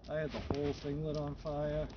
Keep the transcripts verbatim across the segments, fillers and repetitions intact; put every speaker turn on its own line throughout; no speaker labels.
I had the whole thing lit on fire.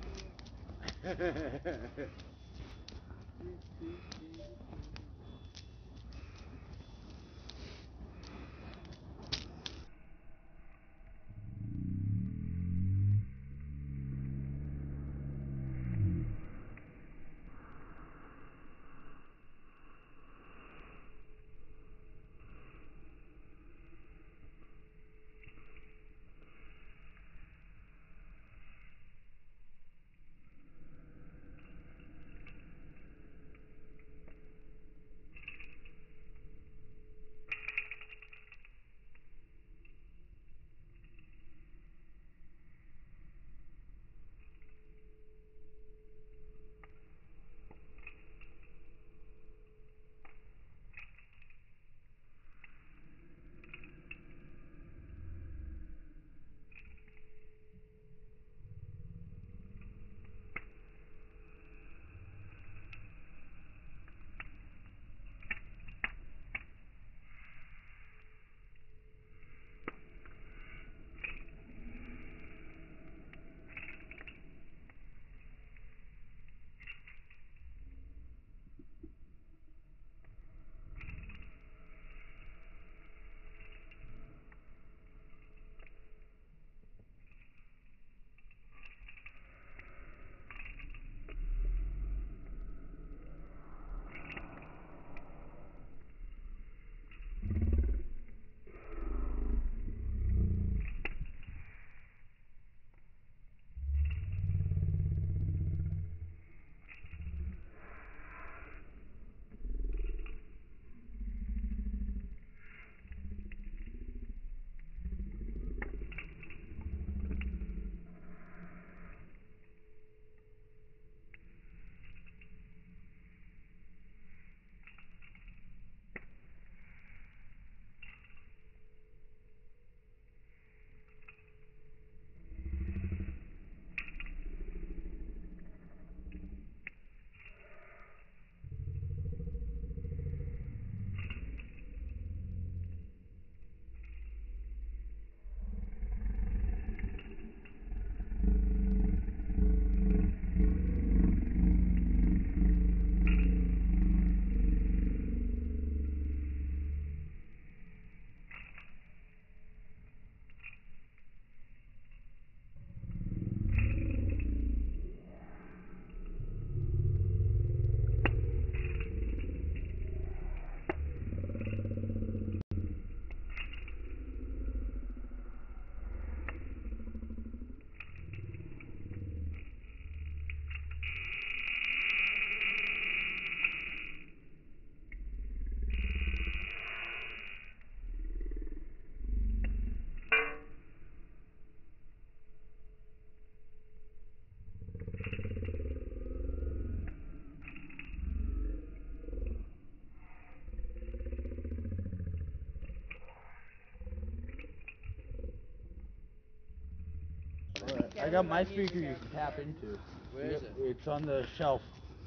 I got my speaker you can tap into.
Where is it?
It's on the shelf.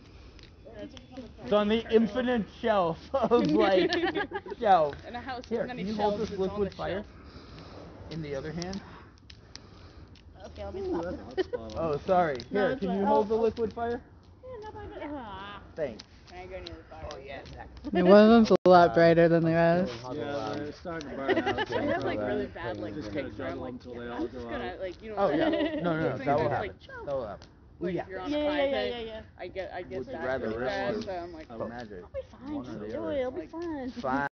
It's on the infinite shelf of like shelf.
In a house
Here,
with many
can you
shelves,
hold this
it's
liquid
on the
fire
shelf.
in the other hand?
Okay, let me stop.
Oh, sorry. Here,
No,
can
fine.
you
Oh,
hold the
oh.
liquid fire?
Yeah, not bad. Ah.
Thanks.
Can I go near the fire?
Oh yeah.
Yeah, one of them's a lot brighter than the rest.
Yeah, they're starting to burn out.
I have like really bad like
Just gotta
picture. I'm
juggle
like,
until they
yeah,
all
I'm just
go
gonna
out.
like you know.
Oh yeah.
that
No, no, no.
those things
That will
that's,
happen.
like,
That will happen.
Like
Yeah.
if you're on
Yeah,
a
yeah,
high
yeah,
thing,
yeah, yeah.
I get I get
Would you
that
rather
really
risk
bad,
it?
so I'm like,
Oh, magic.
I'll be fine.
One or
Just
the
do
other.
it. It'll be
Like,
fun.
Fine.